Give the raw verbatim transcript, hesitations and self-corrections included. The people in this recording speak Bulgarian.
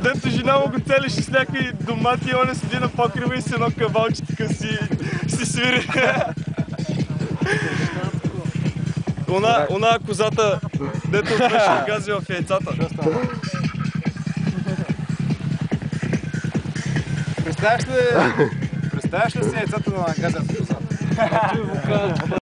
дето жена му го целеше с някакви домати и он седи на покрива и с едно кавалче така си, си свири. Она, она козата, дето беше гази в яйцата. Представяш ли, представяш ли си яйцата на газата козата?